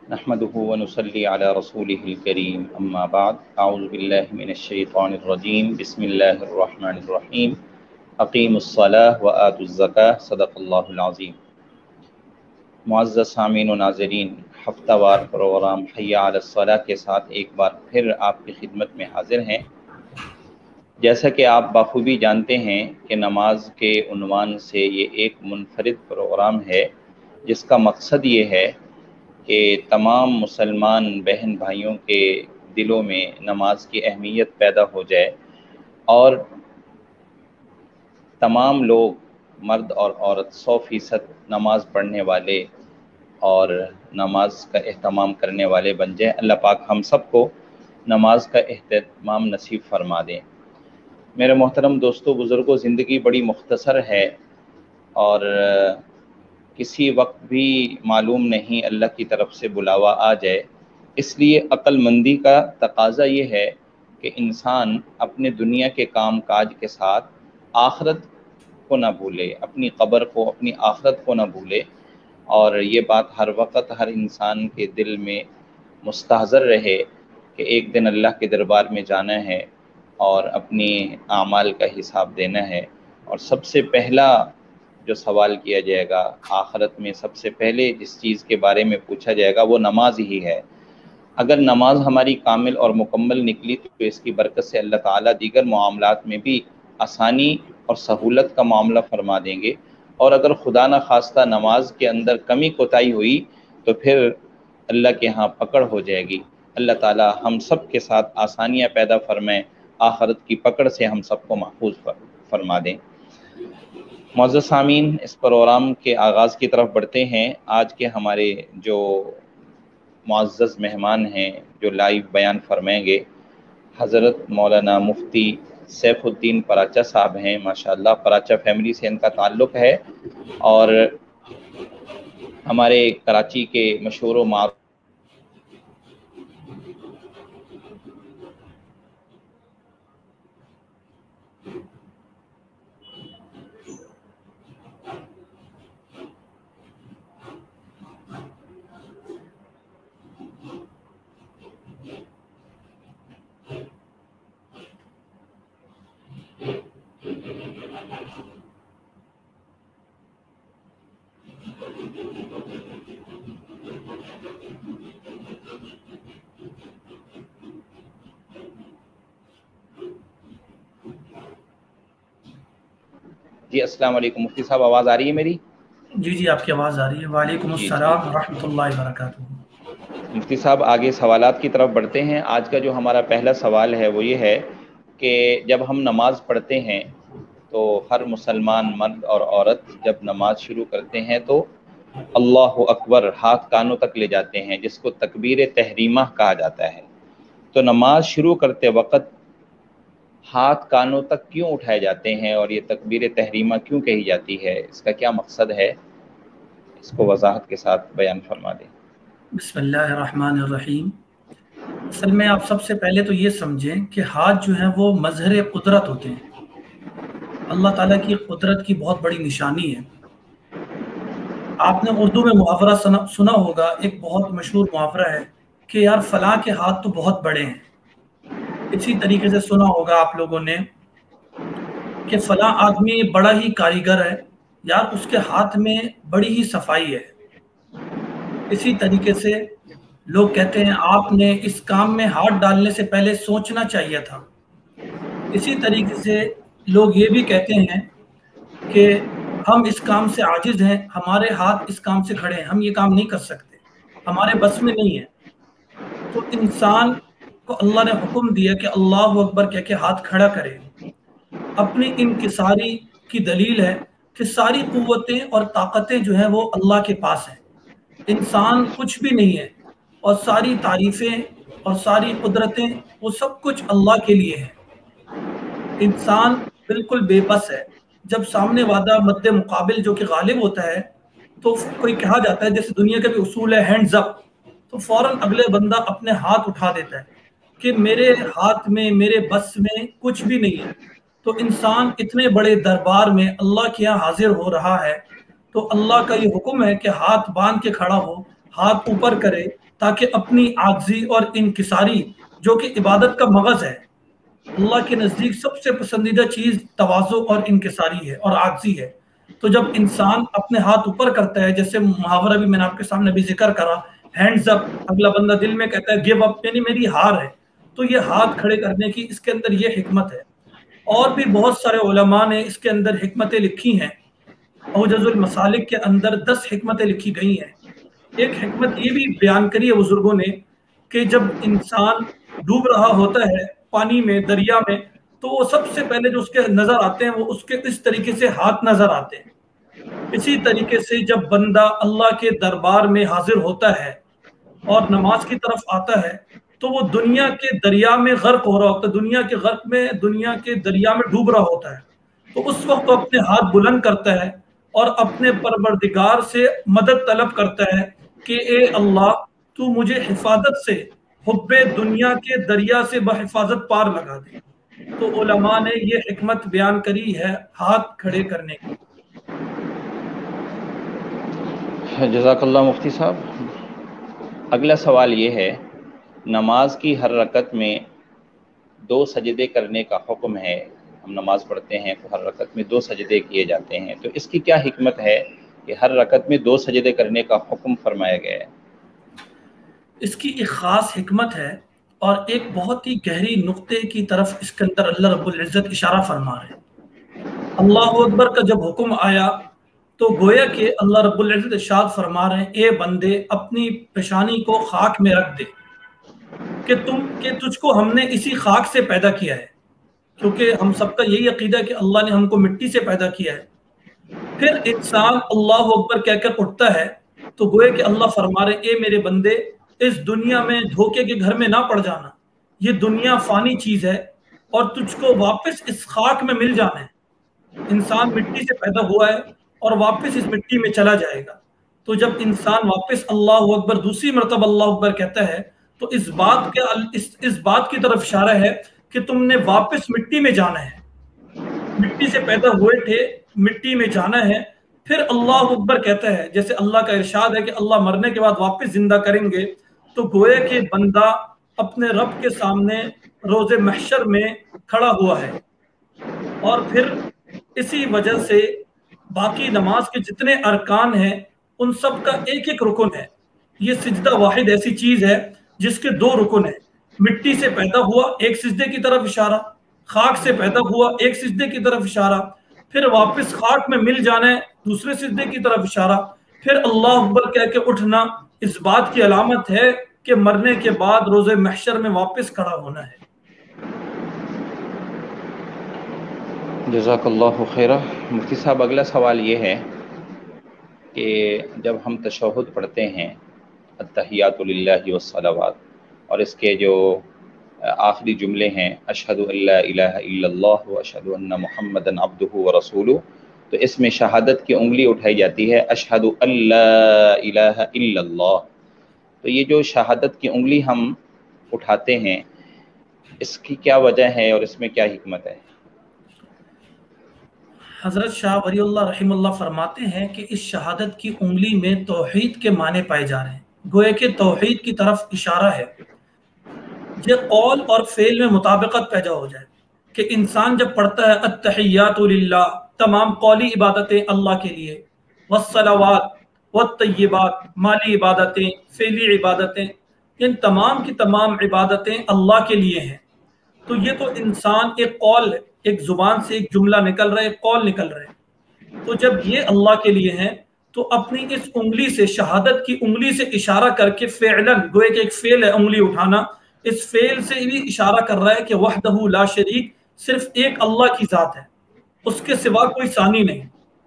نحمده ونصلي على رسوله الكريم اما بعد اعوذ بالله من الشیطان الرجیم بسم اللہ الرحمن الرحیم اقیموا الصلاة وآتوا الزکاة صدق اللہ العظیم۔ معزز سامعین و ناظرین، ہفتہ وار پروگرام حی علی الصلاة کے ساتھ ایک بار پھر آپ کی خدمت میں حاضر ہیں۔ جیسا کہ آپ بخوبی جانتے ہیں کہ نماز کے عنوان سے یہ ایک منفرد پروگرام ہے جس کا مقصد یہ ہے کہ تمام مسلمان بہن بھائیوں کے دلوں میں نماز کی اہمیت پیدا ہو جائے اور تمام لوگ مرد اور عورت 100% نماز پڑھنے والے اور نماز کا اہتمام کرنے والے بن جائیں۔ اللہ پاک ہم سب کو نماز کا اہتمام نصیب فرما دیں۔ میرے محترم دوستو بزرگوں، زندگی بڑی مختصر ہے اور کسی وقت بھی معلوم نہیں اللہ کی طرف سے بلاوا آ جائے، اس لیے عقل مندی کا تقاضا یہ ہے کہ انسان اپنے دنیا کے کام کاج کے ساتھ آخرت کو نہ بھولے، اپنی قبر کو، اپنی آخرت کو نہ بھولے، اور یہ بات ہر وقت ہر انسان کے دل میں مستحضر رہے کہ ایک دن اللہ کے دربار میں جانا ہے اور اپنی اعمال کا حساب دینا ہے، اور سب سے پہلا جو سوال کیا جائے گا آخرت میں، سب سے پہلے جس چیز کے بارے میں پوچھا جائے گا وہ نماز ہی ہے۔ اگر نماز ہماری کامل اور مکمل نکلی تو اس کی برکت سے اللہ تعالیٰ دیگر معاملات میں بھی آسانی اور سہولت کا معاملہ فرما دیں گے، اور اگر خدا نہ خواستہ نماز کے اندر کمی کوتاہی ہوئی تو پھر اللہ کے ہاں پکڑ ہو جائے گی۔ اللہ تعالیٰ ہم سب کے ساتھ آسانیاں پیدا فرمائیں، آخرت کی پکڑ سے ہم سب کو محفوظ فرما دیں۔ معزز سامعین، اس پروگرام کے آغاز کی طرف بڑھتے ہیں۔ آج کے ہمارے جو معزز مہمان ہیں جو لائیو بیان فرمائیں گے، حضرت مولانا مفتی سیف الدین پراچہ صاحب ہیں۔ ماشاءاللہ پراچہ فیملی سے ان کا تعلق ہے اور ہمارے کراچی کے مشہور و معروف جی السلام علیکم مفتی صاحب، آواز آ رہی ہے میری؟ جی آپ کی آواز آ رہی ہے۔ وعلیکم السلام ورحمۃ اللہ وبرکاتہ۔ مفتی صاحب آگے سوالات کی طرف بڑھتے ہیں۔ آج کا جو ہمارا پہلا سوال ہے وہ یہ ہے کہ جب ہم نماز پڑھتے ہیں تو ہر مسلمان مرد اور عورت جب نماز شروع کرتے ہیں تو اللہ اکبر ہاتھ کانوں تک لے جاتے ہیں، جس کو تکبیر تحریمہ کہا جاتا ہے۔ تو نماز شروع کرتے وقت ہاتھ کانوں تک کیوں اٹھائے جاتے ہیں اور یہ تکبیر تحریمہ کیوں کہی جاتی ہے؟ اس کا کیا مقصد ہے؟ اس کو وضاحت کے ساتھ بیان فرما دیں۔ بسم اللہ الرحمن الرحیم۔ اصل میں آپ سب سے پہلے تو یہ سمجھیں کہ ہاتھ جو ہیں وہ مظہر قدرت ہوتے ہیں، اللہ تعالیٰ کی قدرت کی بہت بڑی نشانی ہے۔ آپ نے اردو میں محاورہ سنا ہوگا، ایک بہت مشہور محاورہ ہے کہ یار فلاں کے ہاتھ تو بہت بڑے ہیں۔ اسی طریقے سے سنا ہوگا آپ لوگوں نے کہ فلاں آدمی بڑا ہی کاریگر ہے، یار اس کے ہاتھ میں بڑی ہی صفائی ہے۔ اسی طریقے سے لوگ کہتے ہیں آپ نے اس کام میں ہاتھ ڈالنے سے پہلے سوچنا چاہیے تھا۔ اسی طریقے سے لوگ یہ بھی کہتے ہیں کہ ہم اس کام سے عاجز ہیں، ہمارے ہاتھ اس کام سے کھڑے ہیں، ہم یہ کام نہیں کر سکتے، ہمارے بس میں نہیں ہے۔ تو انسان کو اللہ نے حکم دیا کہ اللہ اکبر کہہ کے ہاتھ کھڑا کرے۔ اپنی انکساری کی دلیل ہے کہ ساری قوتیں اور طاقتیں جو ہیں وہ اللہ کے پاس ہیں، انسان کچھ بھی نہیں ہے، اور ساری تعریفیں اور ساری قدرتیں وہ سب کچھ اللہ کے لیے ہیں۔ انسان بالکل بے بس ہے۔ جب سامنے وعدہ مد مقابل جو کہ غالب ہوتا ہے تو کوئی کہا جاتا ہے، جیسے دنیا کا بھی اصول ہے ہینڈز اپ، تو فوراً اگلے بندہ اپنے ہاتھ اٹھا دیتا ہے کہ میرے ہاتھ میں، میرے بس میں کچھ بھی نہیں ہے۔ تو انسان اتنے بڑے دربار میں اللہ کے یہاں حاضر ہو رہا ہے تو اللہ کا یہ حکم ہے کہ ہاتھ باندھ کے کھڑا ہو، ہاتھ اوپر کرے تاکہ اپنی عاجزی اور انکساری جو کہ عبادت کا مغز ہے، اللہ کے نزدیک سب سے پسندیدہ چیز تواضع اور انکساری ہے اور عاجزی ہے. تو جب انسان اپنے ہاتھ اوپر کرتا ہے، جیسے محاورہ بھی میں نے آپ کے سامنے بھی ذکر کرا، ہینڈز اپ، اگلا بندہ دل میں کہتا ہے گیو اپ، یعنی میری ہار ہے. تو یہ ہاتھ کھڑے کرنے کی اس کے اندر یہ حکمت ہے. اور بھی بہت سارے علماء نے اس کے اندر حکمتیں لکھی ہیں. اوجز المسالک کے اندر 10 حکمتیں لکھی گئی ہیں. ایک حکمت یہ بھی بیان کری ہے بزرگوں نے کہ جب انسان ڈوب رہا ہوتا ہے پانی میں، دریا میں، تو وہ سب سے پہلے جو اس کے نظر آتے ہیں وہ اس کے اس طریقے سے ہاتھ نظر آتے ہیں. اسی طریقے سے جب بندہ اللہ کے دربار میں حاضر ہوتا ہے اور نماز کی طرف آتا ہے تو وہ دنیا کے دریا میں غرق ہو رہا ہوتا ہے، دنیا کے غرق میں، دنیا کے دریا میں ڈوب رہا ہوتا ہے. تو اس وقت وہ اپنے ہاتھ بلند کرتا ہے اور اپنے پروردگار سے مدد طلب کرتا ہے کہ اے اللہ تو مجھے حفاظت سے حب دنیا کے دریا سے بحفاظت پار لگا دے. تو علماء نے یہ حکمت بیان کری ہے ہاتھ کھڑے کرنے کی. جزاک اللہ مفتی صاحب. اگلا سوال یہ ہے، نماز کی ہر رکعت میں 2 سجدے کرنے کا حکم ہے. ہم نماز پڑھتے ہیں تو ہر رکعت میں 2 سجدے کیے جاتے ہیں، تو اس کی کیا حکمت ہے کہ ہر رکعت میں 2 سجدے کرنے کا حکم فرمایا گیا ہے؟ اس کی ایک خاص حکمت ہے اور ایک بہت ہی گہری نقطے کی طرف اس کے اندر اللہ رب العزت اشارہ فرما رہے ہیں. اللہ اکبر کا جب حکم آیا تو گویا کہ اللہ رب العزت ارشاد فرما رہے ہیں اے بندے اپنی پیشانی کو خاک میں رکھ دے کہ تجھ کو ہم نے اسی خاک سے پیدا کیا ہے، کیونکہ ہم سب کا یہی عقیدہ ہے کہ اللہ نے ہم کو مٹی سے پیدا کیا ہے. پھر انسان اللہ اکبر کہہ کر اٹھتا ہے تو گویا کہ اللہ فرما رہے اے میرے بندے اس دنیا میں دھوکے کے گھر میں نہ پڑ جانا، یہ دنیا فانی چیز ہے اور تجھ کو واپس اس خاک میں مل جانا ہے. انسان مٹی سے پیدا ہوا ہے اور واپس اس مٹی میں چلا جائے گا. تو جب انسان واپس اللہ اکبر دوسری مرتبہ اللہ اکبر کہتا ہے تو اس بات کی طرف اشارہ ہے کہ تم نے واپس مٹی میں جانا ہے، مٹی سے پیدا ہوئے تھے، مٹی میں جانا ہے. پھر اللہ اکبر کہتا ہے، جیسے اللہ کا ارشاد ہے کہ اللہ مرنے کے بعد واپس زندہ کریں گے. تو گویا کہ بندہ اپنے رب کے سامنے روز محشر میں کھڑا ہوا ہے. اور پھر اسی وجہ سے باقی نماز کے جتنے ارکان ہیں ان سب کا ایک ایک رکن ہے. یہ سجدہ واحد ایسی چیز ہے جس کے 2 رکن ہیں. مٹی سے پیدا ہوا، ایک سجدے کی طرف اشارہ، خاک سے پیدا ہوا، ایک سجدے کی طرف اشارہ، پھر واپس خاک میں مل جانا ہے، دوسرے سجدے کی طرف اشارہ، پھر اللہ اکبر کہہ کے اٹھنا. اس بات کی علامت ہے کہ مرنے کے بعد روز محشر میں واپس کھڑا ہونا ہے. جزاک اللہ خیرہ. مفتی صاحب اگلا سوال یہ ہے کہ جب ہم تشہد پڑھتے ہیں التحیات للہ والصلوات، اور اس کے جو آخری جملے ہیں اشہد ان لا الہ الا اللہ و اشہد ان محمدًا عبدہ ورسولہ، تو اس میں شہادت کی انگلی اٹھائی جاتی ہے اشہد ان لا الہ الا اللہ. تو یہ جو شہادت کی انگلی ہم اٹھاتے ہیں اس کی کیا وجہ ہے اور اس میں کیا حکمت ہے؟ حضرت شاہ ولی اللہ رحمہ اللہ فرماتے ہیں کہ اس شہادت کی انگلی میں توحید کے معنی پائے جا رہے ہیں. گویا کہ توحید کی طرف اشارہ ہے. یہ قول اور فعل میں مطابقت پیدا ہو جائے کہ انسان جب پڑھتا ہے التحیات للہ، تمام قولی عبادتیں اللہ کے لیے، والصلوات والطیبات، مالی عبادتیں، فعلی عبادتیں، ان تمام کی تمام عبادتیں اللہ کے لیے ہیں. تو یہ تو انسان ایک قول، ایک زبان سے ایک جملہ نکل رہا ہے، ایک قول نکل رہا ہے. تو جب یہ اللہ کے لیے ہیں تو اپنی اس انگلی سے، شہادت کی انگلی سے اشارہ کر کے فعلاً، گویا کہ ایک فعل ہے انگلی اٹھانا، اس فعل سے بھی اشارہ کر رہا ہے کہ وحدہ لا شریک، صرف ایک اللہ کی ذات ہے، اس کے سوا کوئی ثانی نہیں.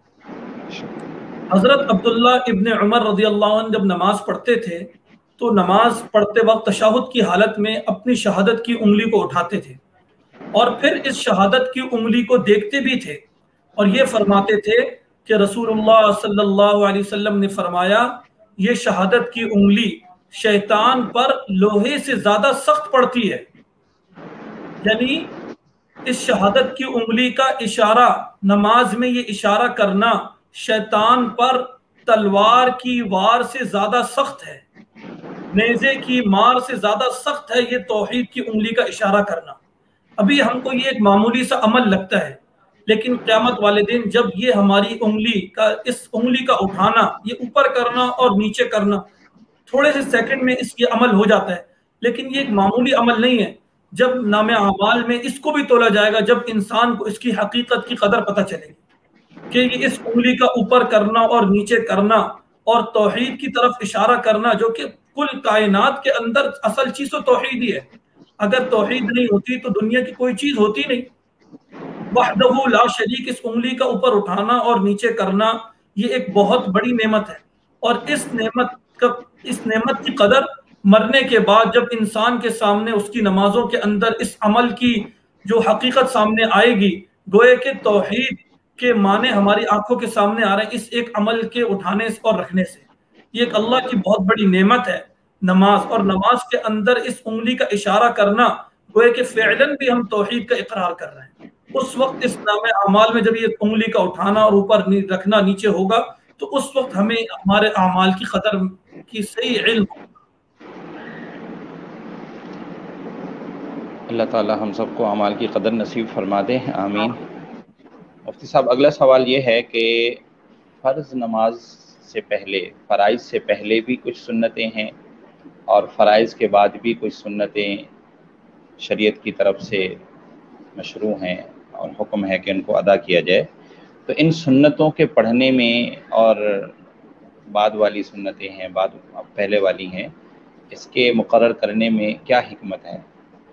حضرت عبداللہ ابن عمر رضی اللہ عنہ جب نماز پڑھتے تھے تو نماز پڑھتے وقت تشہد کی حالت میں اپنی شہادت کی انگلی کو اٹھاتے تھے اور پھر اس شہادت کی انگلی کو دیکھتے بھی تھے اور یہ فرماتے تھے کہ رسول اللہ صلی اللہ علیہ وسلم نے فرمایا یہ شہادت کی انگلی شیطان پر لوہے سے زیادہ سخت پڑتی ہے. یعنی اس شہادت کی انگلی کا اشارہ، نماز میں یہ اشارہ کرنا شیطان پر تلوار کی وار سے زیادہ سخت ہے، نیزے کی مار سے زیادہ سخت ہے یہ توحید کی انگلی کا اشارہ کرنا۔ ابھی ہم کو یہ ایک معمولی سا عمل لگتا ہے، لیکن قیامت والے دن جب یہ ہماری اس انگلی کا اٹھانا، یہ اوپر کرنا اور نیچے کرنا تھوڑے سے سیکنڈ میں اس یہ عمل ہو جاتا ہے، لیکن یہ ایک معمولی عمل نہیں ہے۔ جب نام اعمال میں اس کو بھی تولا جائے گا، جب انسان کو اس کی حقیقت کی قدر پتہ چلے گی کہ یہ اس انگلی کا اوپر کرنا اور نیچے کرنا اور توحید کی طرف اشارہ کرنا، جو کہ کل کائنات کے اندر اصل چیز تو توحید ہی ہے۔ اگر توحید نہیں ہوتی تو دنیا کی کوئی چیز ہوتی نہیں۔ وحدہ لا شریک، اس انگلی کا اوپر اٹھانا اور نیچے کرنا یہ ایک بہت بڑی نعمت ہے، اور اس نعمت کی قدر مرنے کے بعد جب انسان کے سامنے اس کی نمازوں کے اندر اس عمل کی جو حقیقت سامنے آئے گی، گوئے کہ توحید کے معنی ہماری آنکھوں کے سامنے آ رہے ہیں اس ایک عمل کے اٹھانے اور رکھنے سے۔ یہ ایک اللہ کی بہت بڑی نعمت ہے نماز، اور نماز کے اندر اس انگلی کا اشارہ کرنا گوئے کہ فعلاً بھی ہم توحید کا اقرار کر رہے ہیں۔ اس وقت اس نام اعمال میں جب یہ انگلی کا اٹھانا اور اوپر رکھنا نیچے ہوگا تو اس وقت ہمیں ہمارے اعمال کی قدر کی صحیح علم ہوگا۔ اللہ تعالی ہم سب کو اعمال کی قدر نصیب فرما دے، آمین۔ مفتی صاحب، اگلا سوال یہ ہے کہ فرض نماز سے پہلے، فرائض سے پہلے بھی کچھ سنتیں ہیں اور فرائض کے بعد بھی کچھ سنتیں شریعت کی طرف سے مشروع ہیں اور حکم ہے کہ ان کو ادا کیا جائے، تو ان سنتوں کے پڑھنے میں اور بعد والی سنتیں ہیں، بعد پہلے والی ہیں، اس کے مقرر کرنے میں کیا حکمت ہے؟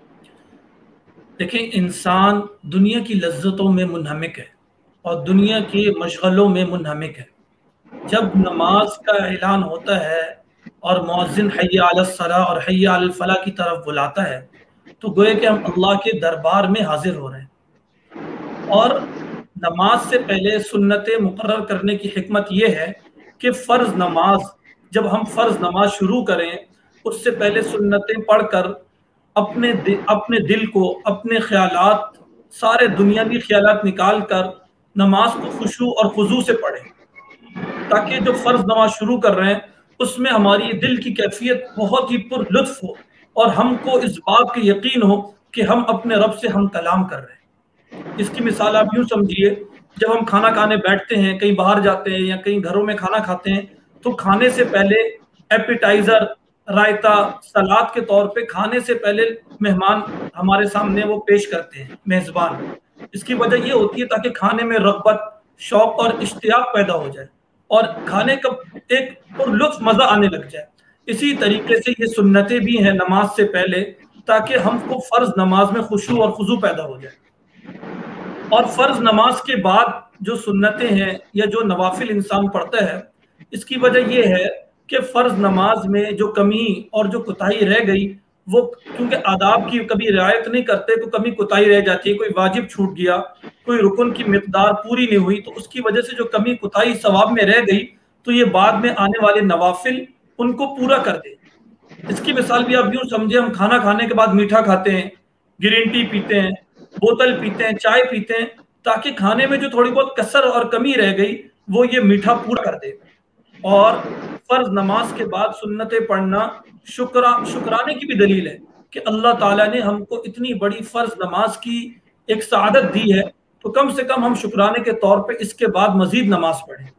دیکھیں، انسان دنیا کی لذتوں میں منہمک ہے اور دنیا کے مشغلوں میں منہمک ہے۔ جب نماز کا اعلان ہوتا ہے اور مؤذن حی علی الصلاۃ اور حی علی الفلاح کی طرف بلاتا ہے تو گویا کہ ہم اللہ کے دربار میں حاضر ہو رہے ہیں۔ اور نماز سے پہلے سنتیں مقرر کرنے کی حکمت یہ ہے کہ فرض نماز، جب ہم فرض نماز شروع کریں اس سے پہلے سنتیں پڑھ کر اپنے دل کو، اپنے خیالات، سارے دنیاوی خیالات نکال کر نماز کو خشوع اور خضوع سے پڑھیں، تاکہ جو فرض نماز شروع کر رہے ہیں اس میں ہماری دل کی کیفیت بہت ہی پر لطف ہو اور ہم کو اس بات کی یقین ہو کہ ہم اپنے رب سے ہم کلام کر رہے ہیں۔ اس کی مثال آپ یوں سمجھیے، جب ہم کھانا کھانے بیٹھتے ہیں، کہیں باہر جاتے ہیں یا کہیں گھروں میں کھانا کھاتے ہیں، تو کھانے سے پہلے ایپیٹائزر، رائتا، سلاد کے طور پہ کھانے سے پہلے مہمان ہمارے سامنے وہ پیش کرتے ہیں، میزبان۔ اس کی وجہ یہ ہوتی ہے تاکہ کھانے میں رغبت، شوق اور اشتیاق پیدا ہو جائے اور کھانے کا ایک پر لطف مزہ آنے لگ جائے۔ اسی طریقے سے یہ سنتیں بھی ہیں نماز سے پہلے، تاکہ ہم کو فرض نماز میں خشوع اور خضوع پیدا ہو جائے۔ اور فرض نماز کے بعد جو سنتیں ہیں یا جو نوافل انسان پڑھتا ہے، اس کی وجہ یہ ہے کہ فرض نماز میں جو کمی اور جو کوتاہی رہ گئی، وہ کیونکہ آداب کی کبھی رعایت نہیں کرتے تو کمی کوتاہی رہ جاتی ہے، کوئی واجب چھوٹ گیا، کوئی رکن کی مقدار پوری نہیں ہوئی، تو اس کی وجہ سے جو کمی کوتاہی ثواب میں رہ گئی تو یہ بعد میں آنے والے نوافل ان کو پورا کر دے۔ اس کی مثال بھی آپ یوں سمجھے، ہم کھانا کھانے کے بعد میٹھا کھاتے ہیں، گرین ٹی پیتے ہیں، بوتل پیتے ہیں، چائے پیتے ہیں، تاکہ کھانے میں جو تھوڑی بہت کسر اور کمی رہ گئی وہ یہ میٹھا پورا کر دے۔ اور فرض نماز کے بعد سنتیں پڑھنا شکرانے کی بھی دلیل ہے کہ اللہ تعالیٰ نے ہم کو اتنی بڑی فرض نماز کی ایک سعادت دی ہے، تو کم سے کم ہم شکرانے کے طور پہ اس کے بعد مزید نماز پڑھیں۔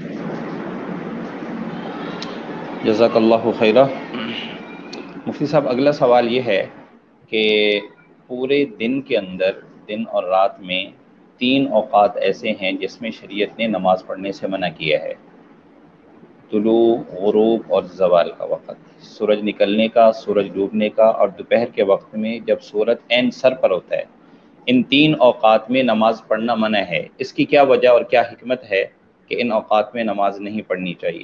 جزاک اللہ خیرہ۔ مفتی صاحب، اگلا سوال یہ ہے کہ پورے دن کے اندر، دن اور رات میں 3 اوقات ایسے ہیں جس میں شریعت نے نماز پڑھنے سے منع کیا ہے: طلوع، غروب اور زوال کا وقت، سورج نکلنے کا، سورج ڈوبنے کا، اور دوپہر کے وقت میں جب سورج عین سر پر ہوتا ہے۔ ان 3 اوقات میں نماز پڑھنا منع ہے، اس کی کیا وجہ اور کیا حکمت ہے کہ ان اوقات میں نماز نہیں پڑھنی چاہیے؟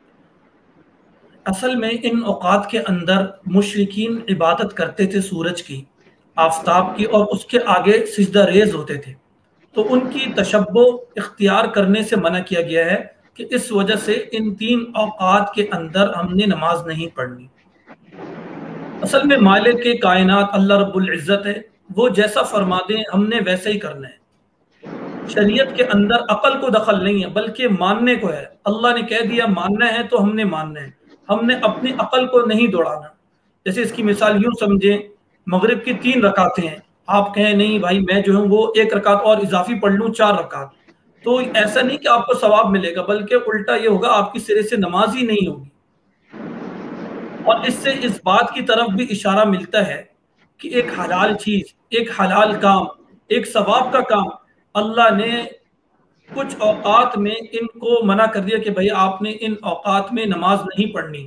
اصل میں ان اوقات کے اندر مشرکین عبادت کرتے تھے سورج کی، آفتاب کی، اور اس کے آگے سجدہ ریز ہوتے تھے، تو ان کی تشبہ اختیار کرنے سے منع کیا گیا ہے کہ اس وجہ سے ان 3 اوقات کے اندر ہم نے نماز نہیں پڑھنی۔ اصل میں مالک کائنات اللہ رب العزت ہے، وہ جیسا فرما دیں ہم نے ویسا ہی کرنا ہے۔ شریعت کے اندر عقل کو دخل نہیں ہے بلکہ ماننے کو ہے. اللہ نے کہہ دیا ماننا ہے تو ہم نے ماننا ہے, ہم نے اپنی عقل کو نہیں دوڑانا. جیسے اس کی مثال یوں سمجھیں, مغرب کی 3 رکعتیں ہیں, آپ کہیں نہیں بھائی میں جو ہوں وہ 1 رکعت اور اضافی پڑھ لوں 4 رکعت, تو ایسا نہیں کہ آپ کو ثواب ملے گا بلکہ الٹا یہ ہوگا آپ کی سرے سے نماز ہی نہیں ہوگی. اور اس سے اس بات کی طرف بھی اشارہ ملتا ہے کہ ایک حلال چیز, ایک حلال کام, ایک ثواب کا کام اللہ نے کچھ اوقات میں ان کو منع کر دیا کہ بھئی آپ نے ان اوقات میں نماز نہیں پڑھنی.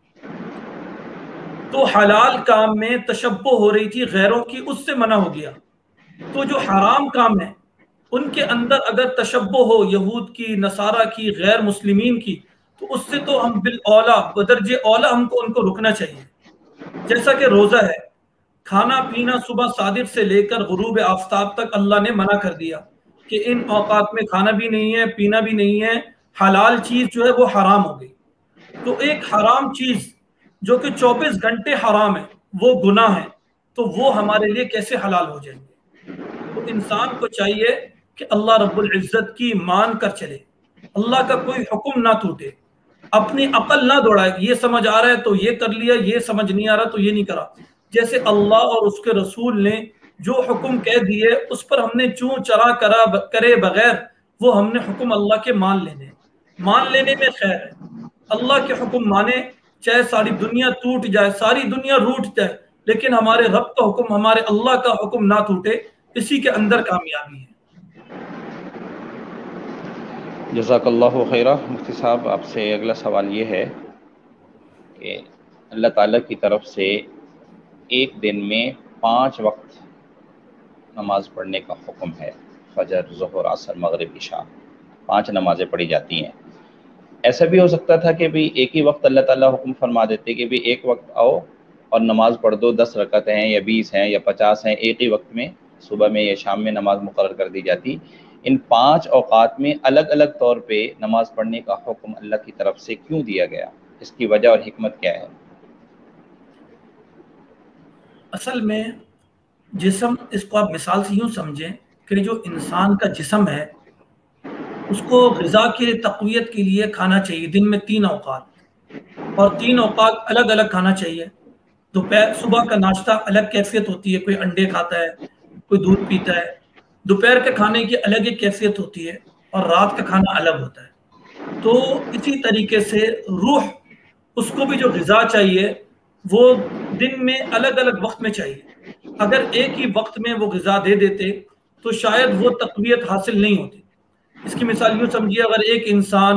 تو حلال کام میں تشبہ ہو رہی تھی غیروں کی, اس سے منع ہو گیا. تو جو حرام کام ہے ان کے اندر اگر تشبہ ہو یہود کی, نصارہ کی, غیر مسلمین کی, تو اس سے تو ہم بالاولا بدرجہ اولا ہم کو ان کو رکنا چاہیے. جیسا کہ روزہ ہے, کھانا پینا صبح صادق سے لے کر غروب آفتاب تک اللہ نے منع کر دیا کہ ان اوقات میں کھانا بھی نہیں ہے, پینا بھی نہیں ہے, حلال چیز جو ہے وہ حرام ہو گئی. تو ایک حرام چیز جو کہ 24 گھنٹے حرام ہے وہ گناہ ہے, تو وہ ہمارے لیے کیسے حلال ہو جائیں گے؟ تو انسان کو چاہیے کہ اللہ رب العزت کی مان کر چلے, اللہ کا کوئی حکم نہ ٹوٹے, اپنی عقل نہ دوڑائے, یہ سمجھ آ رہا ہے تو یہ کر لیا, یہ سمجھ نہیں آ رہا تو یہ نہیں کرا. جیسے اللہ اور اس کے رسول نے جو حکم کہہ دیے اس پر ہم نے چوں چرا کرے بغیر وہ ہم نے حکم اللہ کے مان لینے میں خیر ہے. اللہ کے حکم مانے, چاہے ساری دنیا ٹوٹ جائے, ساری دنیا روٹ جائے, لیکن ہمارے رب کا حکم, ہمارے اللہ کا حکم نہ ٹوٹے, اسی کے اندر کامیابی ہے. جزاک اللہ خیرہ. مفتی صاحب آپ سے اگلا سوال یہ ہے کہ اللہ تعالیٰ کی طرف سے ایک دن میں 5 وقت نماز پڑھنے کا حکم ہے, فجر, ظہر, عصر, مغرب, عشاء, 5 نمازیں پڑھی جاتی ہیں. ایسا بھی ہو سکتا تھا کہ بھی ایک ہی وقت اللہ تعالیٰ حکم فرما دیتے کہ بھی ایک وقت آؤ اور نماز پڑھ دو, 10 رکعتیں ہیں یا 20 ہیں یا 50 ہیں, ایک ہی وقت میں صبح میں یا شام میں نماز مقرر کر دی جاتی. ان 5 اوقات میں الگ الگ طور پہ نماز پڑھنے کا حکم اللہ کی طرف سے کیوں دیا گیا؟ اس کی وجہ اور حکمت کیا ہے؟ اصل میں جسم, اس کو آپ مثال سے یوں سمجھیں کہ جو انسان کا جسم ہے اس کو غذا کے تقویت کے لیے کھانا چاہیے دن میں 3 اوقات, اور 3 اوقات الگ الگ کھانا چاہیے. دوپہر صبح کا ناشتہ الگ کیفیت ہوتی ہے, کوئی انڈے کھاتا ہے, کوئی دودھ پیتا ہے. دوپہر کے کھانے کی الگ ایک کیفیت ہوتی ہے اور رات کا کھانا الگ ہوتا ہے. تو اسی طریقے سے روح, اس کو بھی جو غذا چاہیے وہ دن میں الگ الگ وقت میں چاہیے. اگر ایک ہی وقت میں وہ غذا دے دیتے تو شاید وہ تقویت حاصل نہیں ہوتی. اس کی مثال یوں سمجھیے, اگر ایک انسان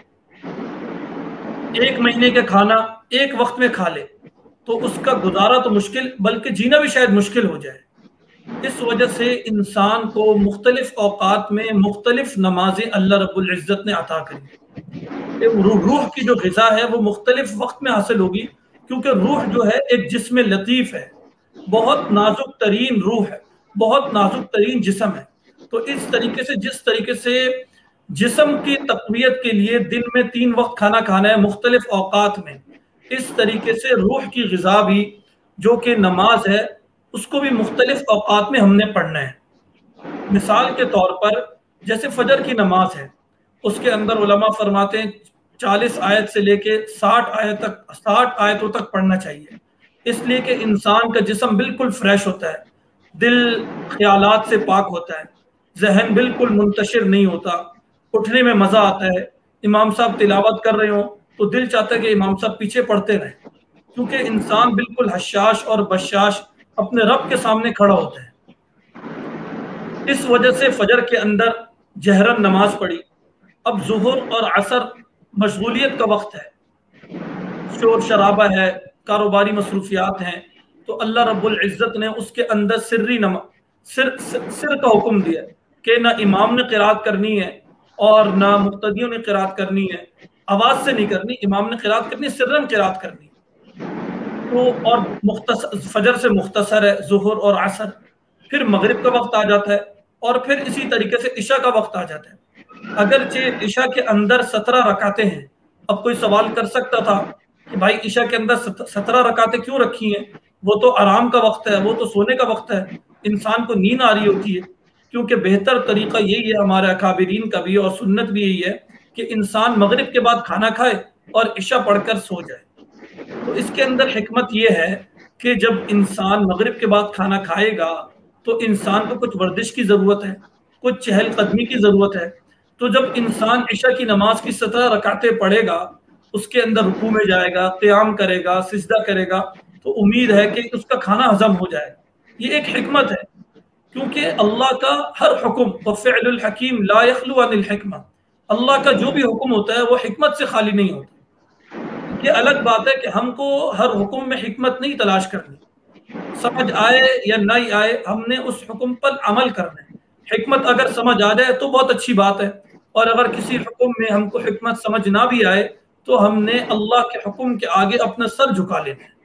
1 مہینے کا کھانا ایک وقت میں کھا لے تو اس کا گزارا تو مشکل, بلکہ جینا بھی شاید مشکل ہو جائے. اس وجہ سے انسان کو مختلف اوقات میں مختلف نمازیں اللہ رب العزت نے عطا کری. روح کی جو غذا ہے وہ مختلف وقت میں حاصل ہوگی, کیونکہ روح جو ہے ایک جسم لطیف ہے, بہت نازک ترین روح ہے, بہت نازک ترین جسم ہے. تو اس طریقے سے جس طریقے سے جسم کی تقویت کے لیے دن میں 3 وقت کھانا کھانا ہے مختلف اوقات میں, اس طریقے سے روح کی غذا بھی جو کہ نماز ہے اس کو بھی مختلف اوقات میں ہم نے پڑھنا ہے. مثال کے طور پر جیسے فجر کی نماز ہے, اس کے اندر علماء فرماتے ہیں 40 آیت سے لے کے 60 آیتوں تک پڑھنا چاہیے, اس لیے کہ انسان کا جسم بالکل فریش ہوتا ہے, دل خیالات سے پاک ہوتا ہے, ذہن بالکل منتشر نہیں ہوتا, اٹھنے میں مزہ آتا ہے. امام صاحب تلاوت کر رہے ہوں تو دل چاہتا ہے کہ امام صاحب پیچھے پڑھتے رہیں, کیونکہ انسان بالکل حشاش اور بشاش اپنے رب کے سامنے کھڑا ہوتا ہے. اس وجہ سے فجر کے اندر جہرن نماز پڑھی. اب ظہر اور عصر مشغولیت کا وقت ہے, شور شرابہ ہے, کاروباری مصروفیات ہیں, تو اللہ رب العزت نے اس کے اندر سر کا حکم دیا کہ نہ امام نے قرات کرنی ہے اور نہ مقتدیوں نے قرات کرنی ہے, آواز سے نہیں کرنی, امام نے قرات کرنی, سرن قرات کرنی. تو اور فجر سے مختصر ہے ظہر اور عصر, پھر مغرب کا وقت آ جاتا ہے, اور پھر اسی طریقے سے عشاء کا وقت آ جاتا ہے. اگرچہ عشاء کے اندر 17 رکعتیں ہیں. اب کوئی سوال کر سکتا تھا کہ بھائی عشاء کے اندر 17 رکعتیں کیوں رکھی ہیں, وہ تو آرام کا وقت ہے, وہ تو سونے کا وقت ہے, انسان کو نیند آ رہی ہوتی ہے. کیونکہ بہتر طریقہ یہی ہے ہمارے اکابرین کا بھی اور سنت بھی یہی ہے کہ انسان مغرب کے بعد کھانا کھائے اور عشاء پڑھ کر سو جائے۔ تو اس کے اندر حکمت یہ ہے کہ جب انسان مغرب کے بعد کھانا کھائے گا تو انسان کو کچھ ورزش کی ضرورت ہے، کچھ چہل قدمی کی ضرورت ہے۔ تو جب انسان عشاء کی نماز کی 17 رکعتیں پڑھے گا، اس کے اندر رکوع میں جائے گا، قیام کرے گا، سجدہ کرے گا، تو امید ہے کہ اس کا کھانا ہضم ہو جائے۔ یہ ایک حکمت ہے، کیونکہ اللہ کا ہر حکم وفعل الحکیم لا یخلو عن الحکمہ، اللہ کا جو بھی حکم ہوتا ہے وہ حکمت سے خالی نہیں ہوتا۔ یہ الگ بات ہے کہ ہم کو ہر حکم میں حکمت نہیں تلاش کرنی، سمجھ آئے یا نہیں آئے ہم نے اس حکم پر عمل کرنا ہے۔ حکمت اگر سمجھ آ جائے تو بہت اچھی بات ہے، اور اگر کسی حکم میں ہم کو حکمت سمجھ نہ بھی آئے تو ہم نے اللہ کے حکم کے آگے اپنا سر جھکا لینا ہے۔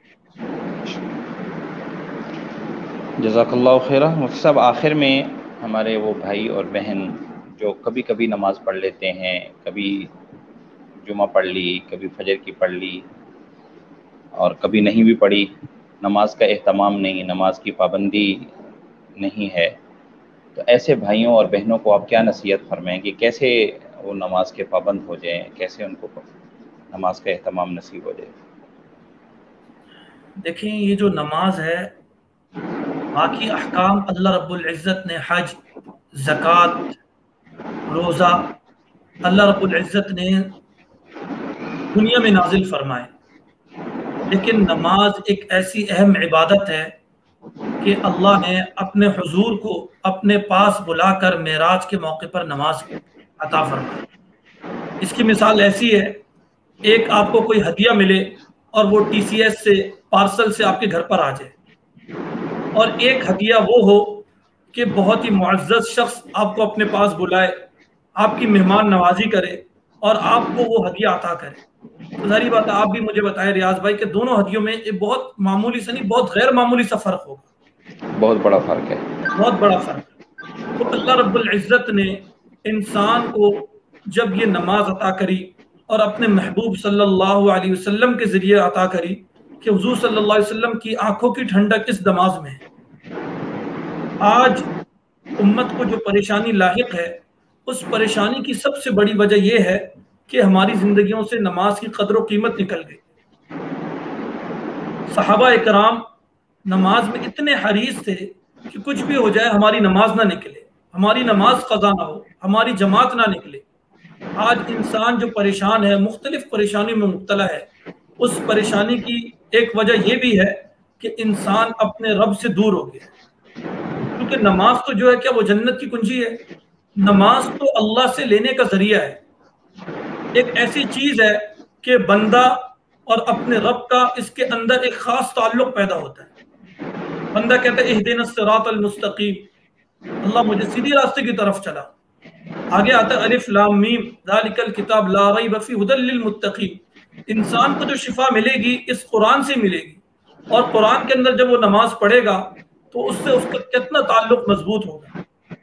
جزاک اللہ خیرہ۔ مفتی صاحب، آخر میں ہمارے وہ بھائی اور بہن جو کبھی کبھی نماز پڑھ لیتے ہیں، کبھی جمعہ پڑھ لی، کبھی فجر کی پڑھ لی اور کبھی نہیں بھی پڑھی، نماز کا اہتمام نہیں، نماز کی پابندی نہیں ہے، تو ایسے بھائیوں اور بہنوں کو آپ کیا نصیحت فرمائیں کہ کیسے وہ نماز کے پابند ہو جائیں، کیسے ان کو نماز کا اہتمام نصیب ہو جائے؟ دیکھیں، یہ جو نماز ہے، باقی احکام اللہ رب العزت نے حج، زکوٰۃ، روزہ اللہ رب العزت نے دنیا میں نازل فرمائے، لیکن نماز ایک ایسی اہم عبادت ہے کہ اللہ نے اپنے حضور کو اپنے پاس بلا کر معراج کے موقع پر نماز عطا فرمائی۔ اس کی مثال ایسی ہے، ایک آپ کو کوئی ہدیہ ملے اور وہ ٹی سی ایس سے پارسل سے آپ کے گھر پر آ جائے، اور ایک ہدیہ وہ ہو کہ بہت ہی معزز شخص آپ کو اپنے پاس بلائے، آپ کی مہمان نوازی کرے اور آپ کو وہ ہدیہ عطا کرے۔ تو ظاہری بات ہے، آپ بھی مجھے بتائیں ریاض بھائی کہ دونوں ہدیوں میں ایک بہت معمولی سے نہیں، بہت غیر معمولی سا فرق ہوگا، بہت بڑا فرق ہے، بہت بڑا فرق ہے۔ تو اللہ رب العزت نے انسان کو جب یہ نماز عطا کری اور اپنے محبوب صلی اللہ علیہ وسلم کے ذریعے عطا کری کہ حضور صلی اللہ علیہ وسلم کی آنکھوں کی ٹھنڈک اس نماز میں ہے۔ آج امت کو جو پریشانی لاحق ہے، اس پریشانی کی سب سے بڑی وجہ یہ ہے کہ ہماری زندگیوں سے نماز کی قدر و قیمت نکل گئی۔ صحابہ اکرام نماز میں اتنے حریص تھے کہ کچھ بھی ہو جائے ہماری نماز نہ نکلے، ہماری نماز قضا نہ ہو، ہماری جماعت نہ نکلے۔ آج انسان جو پریشان ہے، مختلف پریشانیوں میں مبتلا ہے، اس پریشانی کی ایک وجہ یہ بھی ہے کہ انسان اپنے رب سے دور ہو گیا، کیونکہ نماز تو جو ہے کیا وہ جنت کی کنجی ہے؟ نماز تو اللہ سے لینے کا ذریعہ ہے، ایک ایسی چیز ہے کہ بندہ اور اپنے رب کا اس کے اندر ایک خاص تعلق پیدا ہوتا ہے۔ بندہ کہتا ہے اہدنا الصراط المستقیم، اللہ مجھے سیدھی راستے کی طرف چلا۔ آگے آتا ہے الف لام میم ذالک الکتاب لا ریب فیہ ھدی للمتقین، انسان کو جو شفا ملے گی اس قرآن سے ملے گی، اور قرآن کے اندر جب وہ نماز پڑھے گا تو اس سے اس کا کتنا تعلق مضبوط ہوگا۔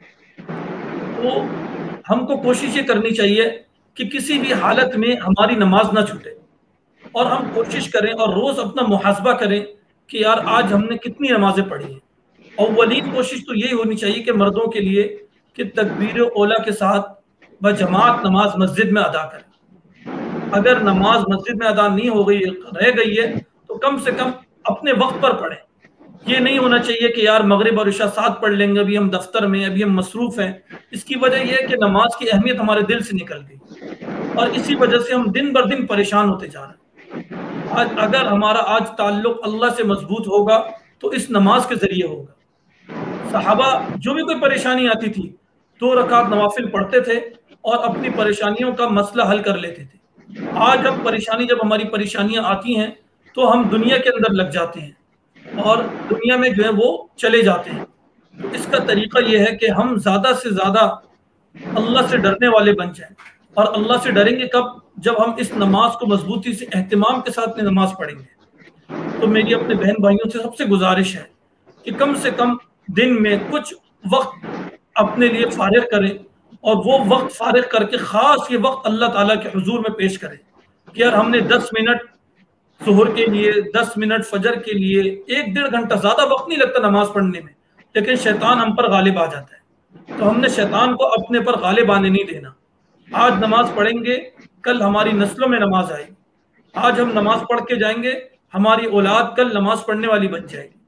تو ہم کو کوشش یہ کرنی چاہیے کہ کسی بھی حالت میں ہماری نماز نہ چھوٹے، اور ہم کوشش کریں اور روز اپنا محاسبہ کریں کہ یار آج ہم نے کتنی نمازیں پڑھی ہیں۔ اولین کوشش تو یہی ہونی چاہیے کہ مردوں کے لیے کہ تکبیر اولیٰ کے ساتھ بجماعت نماز مسجد میں ادا کریں۔ اگر نماز مسجد میں ادا نہیں ہو گئی، رہ گئی ہے، تو کم سے کم اپنے وقت پر پڑھیں۔ یہ نہیں ہونا چاہیے کہ یار مغرب اور عشاء ساتھ پڑھ لیں گے، ابھی ہم دفتر میں، ابھی ہم مصروف ہیں۔ اس کی وجہ یہ ہے کہ نماز کی اہمیت ہمارے دل سے نکل گئی، اور اسی وجہ سے ہم دن بر دن پریشان ہوتے جا رہے ہیں۔ اگر ہمارا آج تعلق اللہ سے مضبوط ہوگا تو اس نماز کے ذریعے ہوگا۔ صحابہ جو بھی کوئی پریشانی آتی تھی 2 رکعت نوافل پڑھتے تھے اور اپنی پریشانیوں کا مسئلہ حل کر لیتے تھے۔ آج جب ہماری پریشانیاں آتی ہیں تو ہم دنیا کے اندر لگ جاتے ہیں اور دنیا میں جو ہے وہ چلے جاتے ہیں۔ تو اس کا طریقہ یہ ہے کہ ہم زیادہ سے زیادہ اللہ سے ڈرنے والے بن جائیں، اور اللہ سے ڈریں گے کب؟ جب ہم اس نماز کو مضبوطی سے اہتمام کے ساتھ نماز پڑھیں گے۔ تو میری اپنے بہن بھائیوں سے سب سے گزارش ہے کہ کم سے کم دن میں کچھ وقت اپنے لیے فارغ کریں، اور وہ وقت فارغ کر کے خاص یہ وقت اللہ تعالیٰ کے حضور میں پیش کریں کہ یار ہم نے 10 منٹ ظہر کے لیے، 10 منٹ فجر کے لیے، 1-1.5 گھنٹہ، زیادہ وقت نہیں لگتا نماز پڑھنے میں، لیکن شیطان ہم پر غالب آ جاتا ہے۔ تو ہم نے شیطان کو اپنے پر غالب آنے نہیں دینا. آج نماز پڑھیں گے، کل ہماری نسلوں میں نماز آئے گی. آج ہم نماز پڑھ کے جائیں گے، ہماری اولاد کل نماز پڑھنے والی بن جائے گی.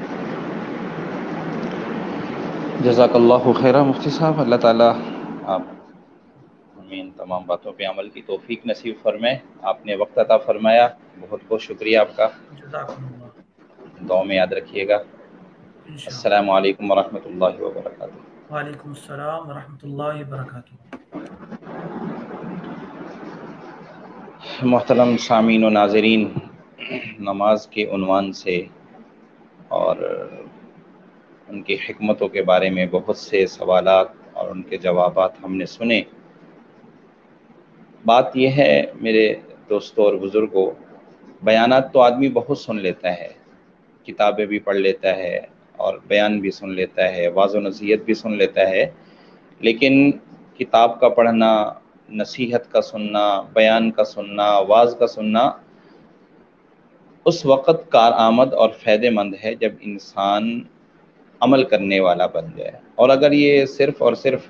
جزاک اللہ خیرہ مفتی صاحب، اللہ تعالیٰ آپ ہمیں ان تمام باتوں پہ عمل کی توفیق نصیب فرمائے. آپ نے وقت عطا فرمایا، بہت بہت شکریہ آپ کا. جزاکم اللہ. دعا میں یاد رکھیے گا. انشاءاللہ. السلام علیکم ورحمۃ اللہ وبرکاتہ. وعلیکم السلام ورحمۃ اللہ وبرکاتہ. محترم سامعین و ناظرین، نماز کے عنوان سے اور ان کی حکمتوں کے بارے میں بہت سے سوالات اور ان کے جوابات ہم نے سنے. بات یہ ہے میرے دوستوں اور بزرگوں، بیانات تو آدمی بہت سن لیتا ہے، کتابیں بھی پڑھ لیتا ہے اور بیان بھی سن لیتا ہے، واعظ و نصیحت بھی سن لیتا ہے، لیکن کتاب کا پڑھنا، نصیحت کا سننا، بیان کا سننا، واعظ کا سننا اس وقت کارآمد اور فائدہ مند ہے جب انسان عمل کرنے والا بن جائے. اور اگر یہ صرف اور صرف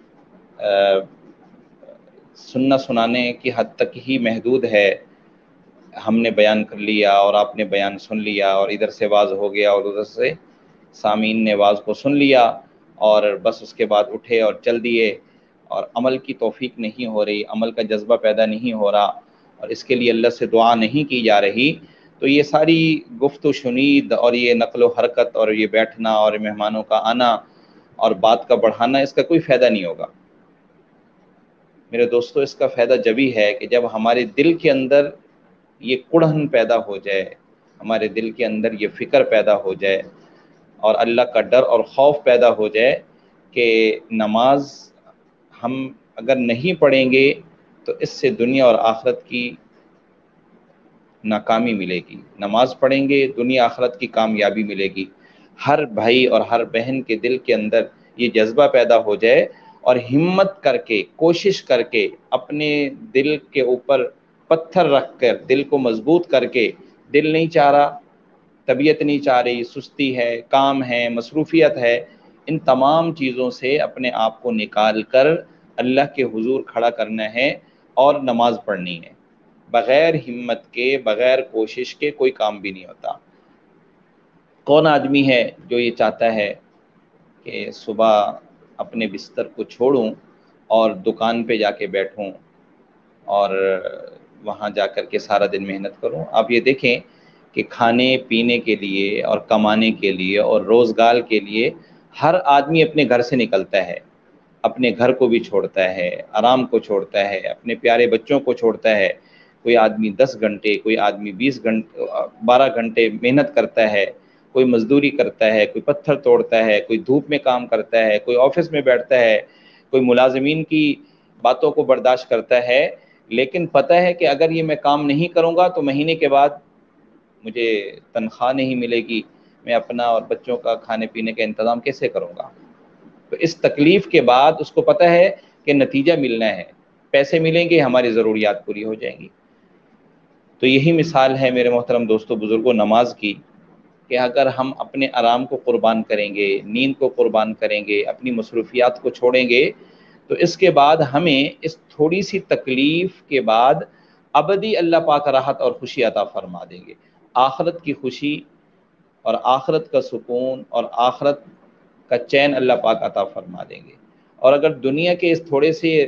سننا سنانے کی حد تک ہی محدود ہے، ہم نے بیان کر لیا اور آپ نے بیان سن لیا اور ادھر سے واعظ ہو گیا اور ادھر سے سامعین نے واعظ کو سن لیا اور بس اس کے بعد اٹھے اور چل دیے، اور عمل کی توفیق نہیں ہو رہی، عمل کا جذبہ پیدا نہیں ہو رہا، اور اس کے لیے اللہ سے دعا نہیں کی جا رہی، تو یہ ساری گفت و شنید اور یہ نقل و حرکت اور یہ بیٹھنا اور مہمانوں کا آنا اور بات کا بڑھانا، اس کا کوئی فائدہ نہیں ہوگا. میرے دوستو، اس کا فائدہ جبھی ہے کہ جب ہمارے دل کے اندر یہ کڑھن پیدا ہو جائے، ہمارے دل کے اندر یہ فکر پیدا ہو جائے اور اللہ کا ڈر اور خوف پیدا ہو جائے کہ نماز ہم اگر نہیں پڑھیں گے تو اس سے دنیا اور آخرت کی ناکامی ملے گی، نماز پڑھیں گے دنیا آخرت کی کامیابی ملے گی. ہر بھائی اور ہر بہن کے دل کے اندر یہ جذبہ پیدا ہو جائے اور ہمت کر کے، کوشش کر کے، اپنے دل کے اوپر پتھر رکھ کر، دل کو مضبوط کر کے، دل نہیں چاہ رہا، طبیعت نہیں چاہ رہی، سستی ہے، کام ہے، مصروفیت ہے، ان تمام چیزوں سے اپنے آپ کو نکال کر اللہ کے حضور کھڑا کرنا ہے اور نماز پڑھنی ہے. بغیر ہمت کے، بغیر کوشش کے کوئی کام بھی نہیں ہوتا. کون آدمی ہے جو یہ چاہتا ہے کہ صبح اپنے بستر کو چھوڑوں اور دکان پہ جا کے بیٹھوں اور وہاں جا کر کے سارا دن محنت کروں؟ آپ یہ دیکھیں کہ کھانے پینے کے لیے اور کمانے کے لیے اور روزگار کے لیے ہر آدمی اپنے گھر سے نکلتا ہے، اپنے گھر کو بھی چھوڑتا ہے، آرام کو چھوڑتا ہے، اپنے پیارے بچوں کو چھوڑتا ہے. کوئی آدمی 10 گھنٹے، کوئی آدمی 20 گھنٹے، 12 گھنٹے محنت کرتا ہے، کوئی مزدوری کرتا ہے، کوئی پتھر توڑتا ہے، کوئی دھوپ میں کام کرتا ہے، کوئی آفس میں بیٹھتا ہے، کوئی ملازمین کی باتوں کو برداشت کرتا ہے، لیکن پتہ ہے کہ اگر یہ میں کام نہیں کروں گا تو مہینے کے بعد مجھے تنخواہ نہیں ملے گی، میں اپنا اور بچوں کا کھانے پینے کا انتظام کیسے کروں گا؟ تو اس تکلیف کے بعد اس کو پتہ ہے کہ نتیجہ ملنا ہے، پیسے ملیں گے، ہماری ضروریات پوری ہو جائیں گی. تو یہی مثال ہے میرے محترم دوستوں بزرگوں نماز کی، کہ اگر ہم اپنے آرام کو قربان کریں گے، نیند کو قربان کریں گے، اپنی مصروفیات کو چھوڑیں گے، تو اس کے بعد ہمیں اس تھوڑی سی تکلیف کے بعد ابدی اللہ پاک راحت اور خوشی عطا فرما دیں گے. آخرت کی خوشی اور آخرت کا سکون اور آخرت کا چین اللہ پاک عطا فرما دیں گے. اور اگر دنیا کے اس تھوڑی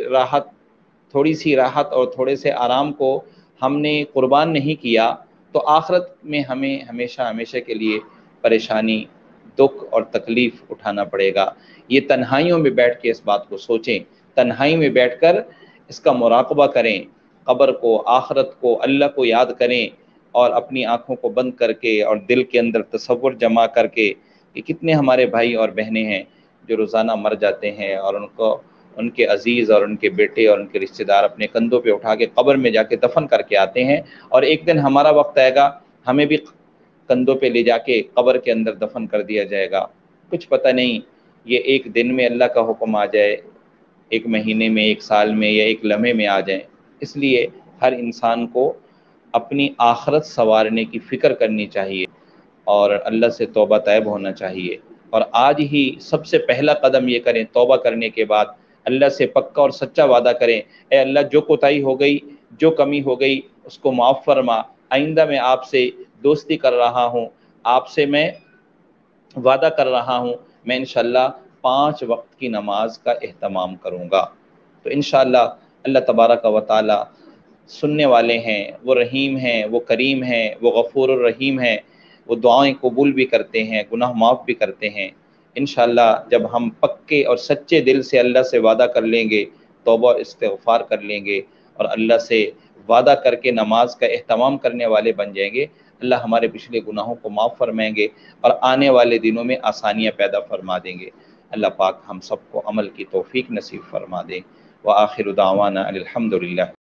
سی راحت اور تھوڑے سے آرام کو ہم نے قربان نہیں کیا تو آخرت میں ہمیں ہمیشہ کے لیے پریشانی، دکھ اور تکلیف اٹھانا پڑے گا. یہ تنہائیوں میں بیٹھ کے اس بات کو سوچیں، تنہائی میں بیٹھ کر اس کا مراقبہ کریں، قبر کو، آخرت کو، اللہ کو یاد کریں اور اپنی آنکھوں کو بند کر کے اور دل کے اندر تصور جمع کر کے کہ کتنے ہمارے بھائی اور بہنیں ہیں جو روزانہ مر جاتے ہیں اور ان کے عزیز اور ان کے بیٹے اور ان کے رشتہ دار اپنے کندھوں پہ اٹھا کے قبر میں جا کے دفن کر کے آتے ہیں، اور ایک دن ہمارا وقت آئے گا ہمیں بھی کندھوں پہ لے جا کے قبر کے اندر دفن کر دیا جائے گا. کچھ پتہ نہیں یہ ایک دن میں اللہ کا حکم آ جائے، ایک مہینے میں، ایک سال میں یا ایک لمحے میں آ جائیں. اس لیے ہر انسان کو اپنی آخرت سنوارنے کی فکر کرنی چاہیے اور اللہ سے توبہ طیب ہونا چاہیے اور آج ہی سب سے پہلا قدم یہ کریں، توبہ کرنے کے بعد اللہ سے پکا اور سچا وعدہ کریں، اے اللہ جو کوتاہی ہو گئی، جو کمی ہو گئی اس کو معاف فرما، آئندہ میں آپ سے دوستی کر رہا ہوں، آپ سے میں وعدہ کر رہا ہوں، میں انشاءاللہ 5 وقت کی نماز کا اہتمام کروں گا۔ تو انشاءاللہ اللہ تبارک و تعالی سننے والے ہیں، وہ رحیم ہیں، وہ کریم ہیں، وہ غفور الرحیم ہیں، وہ دعائیں قبول بھی کرتے ہیں، گناہ معاف بھی کرتے ہیں۔ انشاءاللہ جب ہم پکے اور سچے دل سے اللہ سے وعدہ کر لیں گے، توبہ استغفار کر لیں گے اور اللہ سے وعدہ کر کے نماز کا اہتمام کرنے والے بن جائیں گے، اللہ ہمارے پچھلے گناہوں کو معاف فرمائیں گے اور آنے والے دنوں میں آسانیاں پیدا فرما دیں گے۔ اللہ پاک ہم سب کو عمل کی توفیق نصیب فرما دے۔ وآخر دعوانا الحمدللہ۔